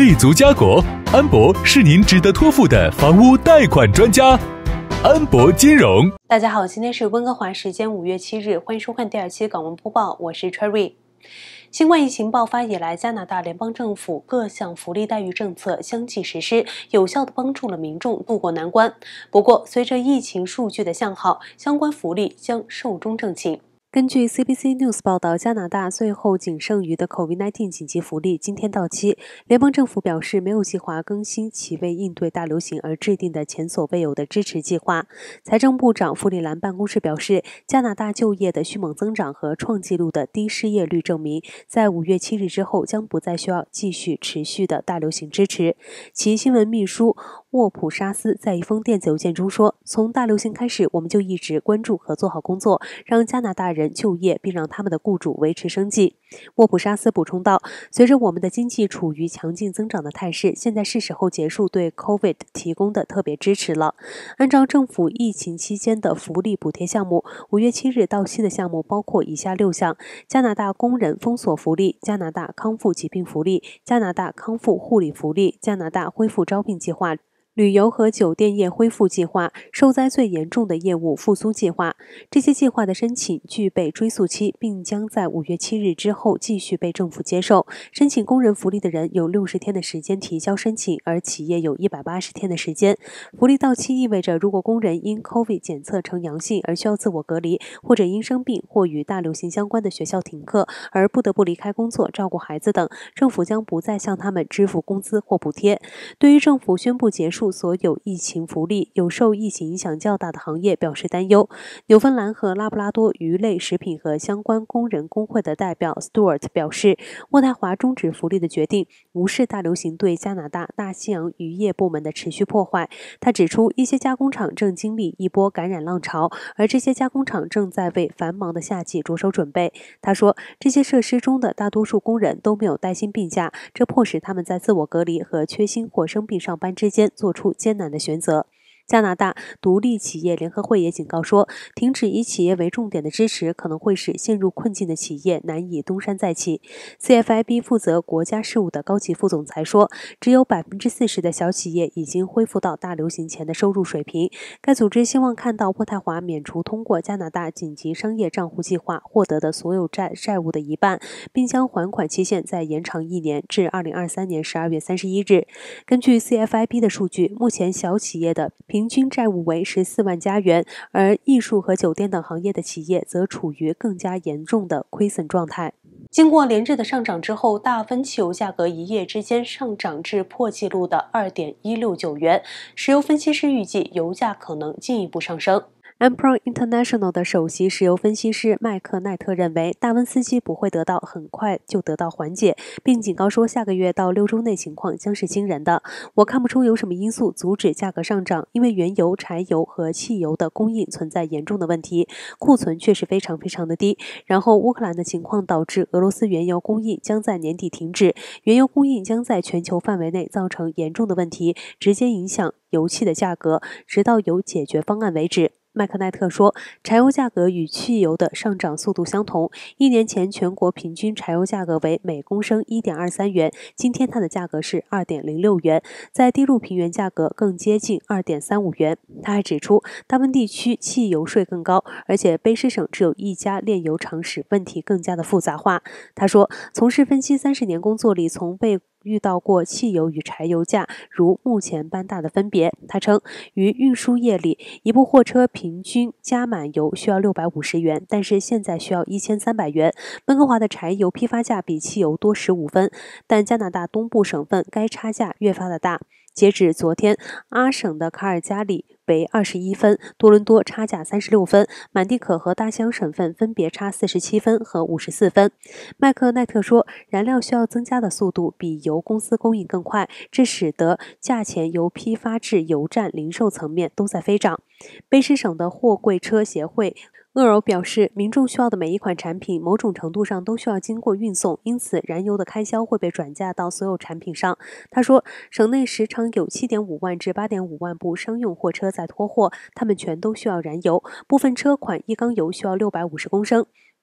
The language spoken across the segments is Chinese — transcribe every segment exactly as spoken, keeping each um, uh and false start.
立足家国，安博是您值得托付的房屋贷款专家。安博金融， 大家好，今天是温哥华时间五月七日，欢迎收看第二期港闻播报，我是 Cherry。新冠疫情爆发以来，加拿大联邦政府各项福利待遇政策相继实施，有效地帮助了民众渡过难关。不过，随着疫情数据的向好，相关福利将寿终正寝。根据 C B C News 报道，加拿大最后仅剩余的 COVID 十九 紧急福利今天到期。联邦政府表示，没有计划更新其为应对大流行而制定的前所未有的支持计划。财政部长弗里兰办公室表示，加拿大就业的迅猛增长和创纪录的低失业率证明，在五月七日之后将不再需要继续持续的大流行支持。其新闻秘书沃普沙斯在一封电子邮件中说，从大流行开始，我们就一直关注和做好工作，让加拿大人人就业，并让他们的雇主维持生计。沃普沙斯补充道，随着我们的经济处于强劲增长的态势，现在是时候结束对 COVID 提供的特别支持了。按照政府疫情期间的福利补贴项目，五月七日到期的项目包括以下六项：加拿大工人封锁福利、加拿大康复疾病福利、加拿大康复护理福利、加拿大恢复招聘计划、旅游和酒店业恢复计划、受灾最严重的业务复苏计划。这些计划的申请具备追溯期，并将在五月七日之后继续被政府接受。申请工人福利的人有六十天的时间提交申请，而企业有一百八十天的时间。福利到期意味着，如果工人因 COVID 检测呈阳性而需要自我隔离，或者因生病或与大流行相关的学校停课而不得不离开工作、照顾孩子等，政府将不再向他们支付工资或补贴。对于政府宣布结束所有疫情福利，有受疫情影响较大的行业表示担忧。纽芬兰和拉布拉多鱼类食品和相关工人工会的代表 Stuart 表示，渥太华终止福利的决定无视大流行对加拿大大西洋渔业部门的持续破坏。他指出，一些加工厂正经历一波感染浪潮，而这些加工厂正在为繁忙的夏季着手准备。他说，这些设施中的大多数工人都没有带薪病假，这迫使他们在自我隔离和缺薪或生病上班之间做出艰难的选择。加拿大独立企业联合会也警告说，停止以企业为重点的支持可能会使陷入困境的企业难以东山再起。C F I B 负责国家事务的高级副总裁说，只有 百分之四十 的小企业已经恢复到大流行前的收入水平。该组织希望看到渥太华免除通过加拿大紧急商业账户计划获得的所有债债务的一半，并将还款期限再延长一年至二零二三年十二月三十一日。根据 C F I B 的数据，目前小企业的平均债务为十四万加元，而艺术和酒店等行业的企业则处于更加严重的亏损状态。经过连日的上涨之后，大分汽油价格一夜之间上涨至破纪录的 二点一六九元，石油分析师预计油价可能进一步上升。Ampron International 的首席石油分析师麦克奈特认为，大温斯基不会得到很快就得到缓解，并警告说下个月到六周内情况将是惊人的。我看不出有什么因素阻止价格上涨，因为原油、柴油和汽油的供应存在严重的问题，库存确实非常非常的低。然后乌克兰的情况导致俄罗斯原油供应将在年底停止，原油供应将在全球范围内造成严重的问题，直接影响油气的价格，直到有解决方案为止。麦克奈特说，柴油价格与汽油的上涨速度相同。一年前，全国平均柴油价格为每公升 一点二三元，今天它的价格是 二点零六元，在低陆平原价格更接近 二点三五元。他还指出，大温地区汽油税更高，而且卑诗省只有一家炼油厂，使问题更加的复杂化。他说，从事分析三十年工作里，从被遇到过汽油与柴油价如目前般大的分别。他称，于运输业里，一部货车平均加满油需要六百五十元，但是现在需要一千三百元。温哥华的柴油批发价比汽油多十五分，但加拿大东部省份该差价越发的大。截止昨天，阿省的卡尔加里为二十一分，多伦多差价三十六分，满地可和大西洋省份分别差四十七分和五十四分。麦克奈特说，燃料需要增加的速度比油公司供应更快，这使得价钱由批发至油站零售层面都在飞涨。卑诗省的货柜车协会厄尔表示，民众需要的每一款产品某种程度上都需要经过运送，因此燃油的开销会被转嫁到所有产品上。他说，省内时常有 七点五万至八点五万部商用货车在拖货，它们全都需要燃油，部分车款一缸油需要六百五十公升。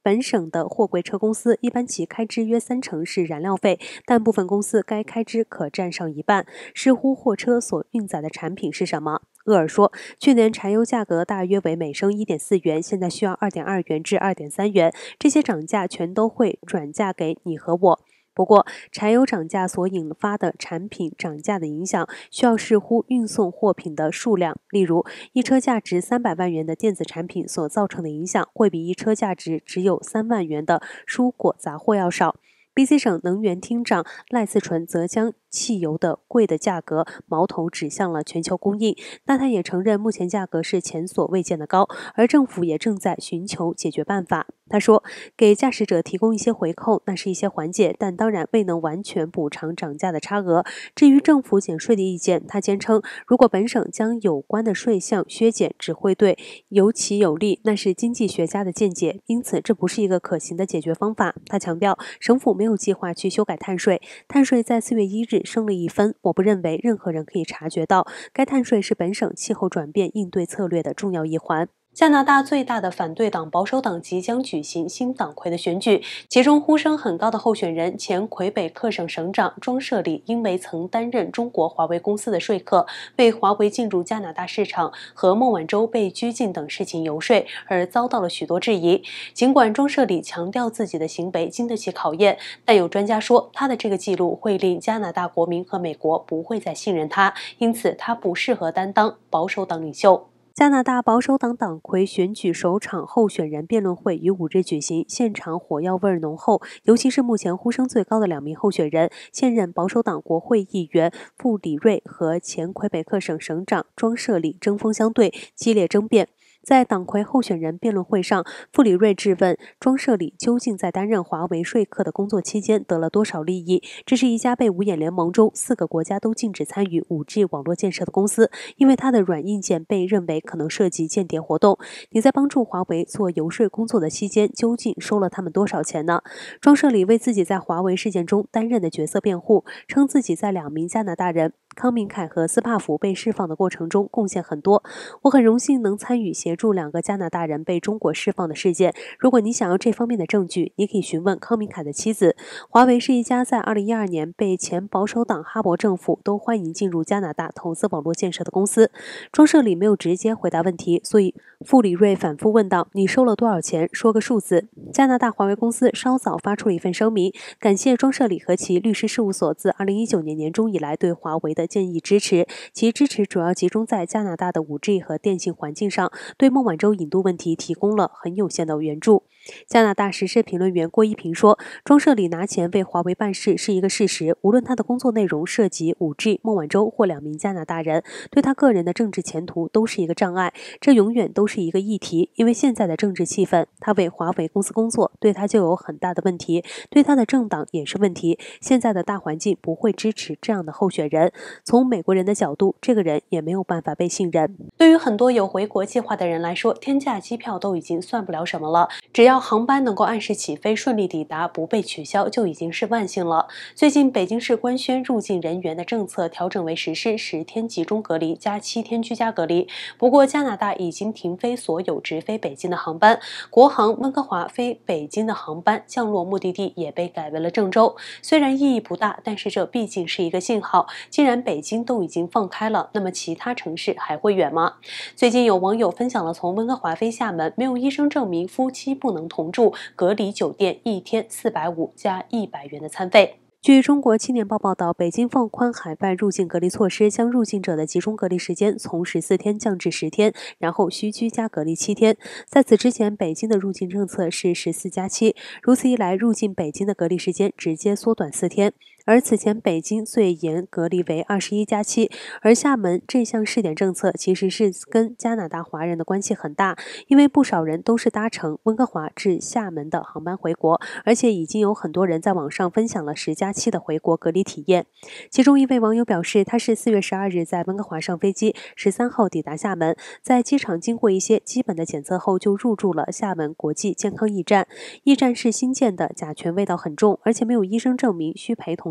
本省的货柜车公司一般其开支约三成是燃料费，但部分公司该开支可占上一半，视乎货车所运载的产品是什么。厄尔说，去年柴油价格大约为每升 一点四元，现在需要 二点二元至 二点三元，这些涨价全都会转嫁给你和我。不过，柴油涨价所引发的产品涨价的影响，需要视乎运送货品的数量。例如，一车价值三百万元的电子产品所造成的影响，会比一车价值只有三万元的蔬果杂货要少。B C 省能源厅长赖次纯则将汽油的贵的价格矛头指向了全球供应，但他也承认目前价格是前所未见的高，而政府也正在寻求解决办法。他说，给驾驶者提供一些回扣，那是一些缓解，但当然未能完全补偿涨价的差额。至于政府减税的意见，他坚称，如果本省将有关的税项削减，只会对尤其有利，那是经济学家的见解，因此这不是一个可行的解决方法。他强调，省府没有计划去修改碳税，碳税在四月一日升了一分，我不认为任何人可以察觉到，该碳税是本省气候转变应对策略的重要一环。加拿大最大的反对党保守党即将举行新党魁的选举，其中呼声很高的候选人前魁北克省省长庄舍里，因为曾担任中国华为公司的说客，为华为进入加拿大市场和孟晚舟被拘禁等事情游说，而遭到了许多质疑。尽管庄舍里强调自己的行为经得起考验，但有专家说，他的这个记录会令加拿大国民和美国不会再信任他，因此他不适合担当保守党领袖。加拿大保守党党魁选举首场候选人辩论会于五日举行，现场火药味浓厚，尤其是目前呼声最高的两名候选人，现任保守党国会议员傅里瑞和前魁北克省省长庄舍里针锋相对，激烈争辩。在党魁候选人辩论会上，傅里瑞质问庄舍里究竟在担任华为说客的工作期间得了多少利益？这是一家被五眼联盟中四个国家都禁止参与 五 G 网络建设的公司，因为它的软硬件被认为可能涉及间谍活动。你在帮助华为做游说工作的期间，究竟收了他们多少钱呢？庄舍里为自己在华为事件中担任的角色辩护，称自己在两名加拿大人康明凯和斯帕福被释放的过程中贡献很多。我很荣幸能参与协助两个加拿大人被中国释放的事件。如果你想要这方面的证据，你可以询问康明凯的妻子。华为是一家在二零一二年被前保守党哈珀政府都欢迎进入加拿大投资网络建设的公司。庄舍里没有直接回答问题，所以傅里瑞反复问道：“你收了多少钱？说个数字。”加拿大华为公司稍早发出了一份声明，感谢庄舍里和其律师事务所自二零一九年年中以来对华为的建议支持，其支持主要集中在加拿大的 五 G 和电信环境上，对孟晚舟引渡问题提供了很有限的援助。加拿大时事评论员郭一平说，庄舍里拿钱为华为办事是一个事实，无论他的工作内容涉及 五 G、孟晚舟或两名加拿大人，对他个人的政治前途都是一个障碍，这永远都是一个议题，因为现在的政治气氛，他为华为公司工作，对他就有很大的问题，对他的政党也是问题，现在的大环境不会支持这样的候选人，从美国人的角度，这个人也没有办法被信任。对于很多有回国计划的人来说，天价机票都已经算不了什么了，只要航班能够按时起飞，顺利抵达，不被取消，就已经是万幸了。最近北京市官宣入境人员的政策调整为实施十天集中隔离加七天居家隔离。不过加拿大已经停飞所有直飞北京的航班，国航温哥华飞北京的航班降落目的地也被改为了郑州。虽然意义不大，但是这毕竟是一个信号，既然北京都已经放开了，那么其他城市还会远吗？最近有网友分享了从温哥华飞厦门，没有医生证明夫妻不能同住，隔离酒店一天四百五加一百元的餐费。据中国青年报报道，北京放宽海外入境隔离措施，将入境者的集中隔离时间从十四天降至十天，然后需居家隔离七天。在此之前，北京的入境政策是十四加七，如此一来，入境北京的隔离时间直接缩短四天。而此前北京最严隔离为二十一加七，而厦门这项试点政策其实是跟加拿大华人的关系很大，因为不少人都是搭乘温哥华至厦门的航班回国，而且已经有很多人在网上分享了十加七的回国隔离体验。其中一位网友表示，他是四月十二日在温哥华上飞机，十三号抵达厦门，在机场经过一些基本的检测后就入住了厦门国际健康驿站。驿站是新建的，甲醛味道很重，而且没有医生证明需陪同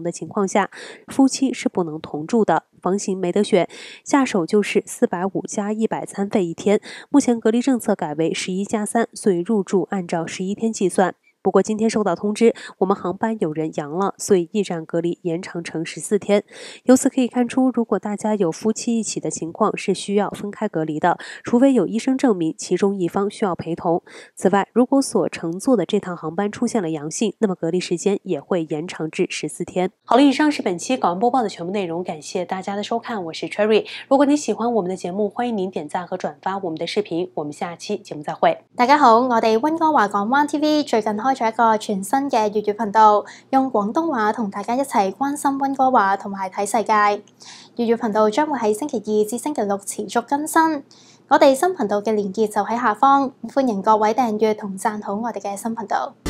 的情况下，夫妻是不能同住的，房型没得选，下手就是四百五加一百餐费一天。目前隔离政策改为十一加三，所以入住按照十一天计算。不过今天收到通知，我们航班有人阳了，所以驿站隔离延长成十四天。由此可以看出，如果大家有夫妻一起的情况，是需要分开隔离的，除非有医生证明其中一方需要陪同。此外，如果所乘坐的这趟航班出现了阳性，那么隔离时间也会延长至十四天。好了，以上是本期港湾播报的全部内容，感谢大家的收看，我是 Cherry。如果你喜欢我们的節目，歡迎您點讚和轉發我們的視頻。我們下期節目再會。 大家好，我哋溫哥華港灣 T V 最近開咗一個全新嘅粵語頻道，用廣東話同大家一齊關心溫哥華同埋睇世界。粵語頻道將會喺星期二至星期六持續更新。我哋新頻道嘅連結就喺下方，歡迎各位訂閱同讚好我哋嘅新頻道。